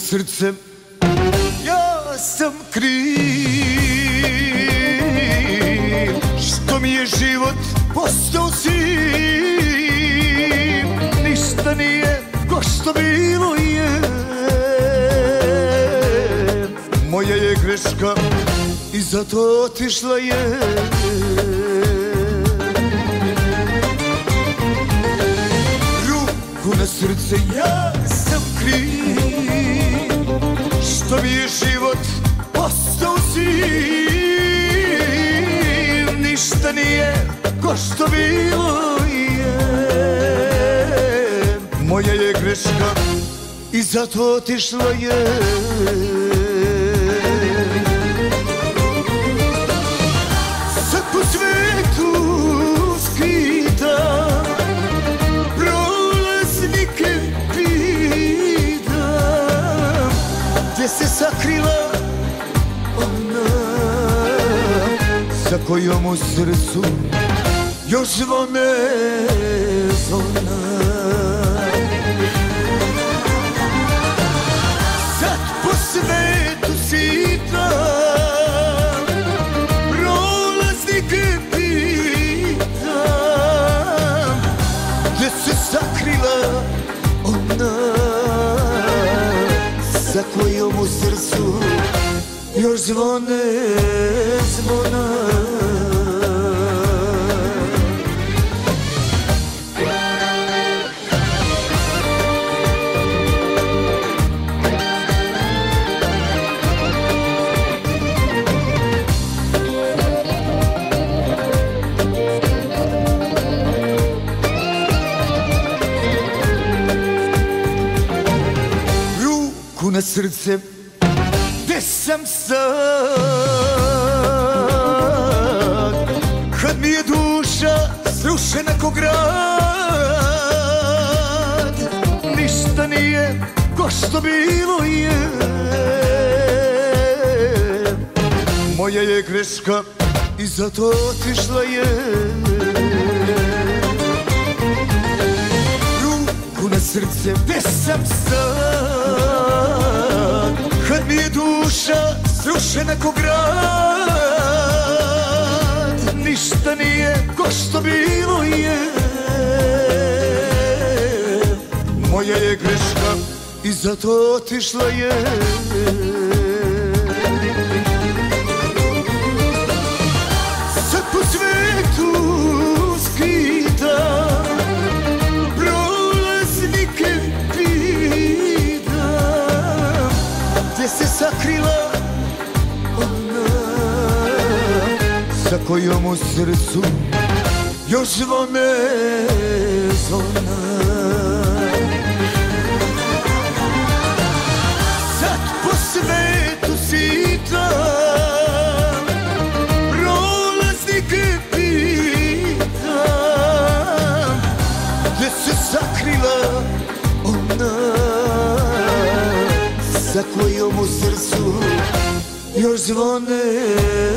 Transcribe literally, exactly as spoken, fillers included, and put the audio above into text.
srce, ja sam kriv što mi je život postao siv. Ništa nije ko što bilo je, moja je greška i zato otišla je. Ruku na srce, ja sam kriv što mi je život postao siv. Ništa nije ko što bilo je, moja je greška i zato otišla je. Sad po svetu skitam, prolaznike pitam, gdje se sakrila ona sa kojom u srcu još zvone zvona. Sad po svetu sitam, prolaznike pitam, gdje se sakrila ona sa kojom u srcu još zvone zvona. Ruku na srce, gdje sam sad, kad mi je duša srušena ko grad. Ništa nije ko što bilo je, moja je greška i zato otišla je. Ruku na srce, gdje sam sad, kad mi je duša srušena ko grad. Ništa nije ko što bilo je, moja je greška i zato otišla je. Sad po svetu skitam, prolaznike pitam, gdje se sakrila ona sa kojom u srcu još zvone zvona. Sad po svetu sitam, prolaznike pitam, gdje se sakrila ona sa kojom u srcu još zvone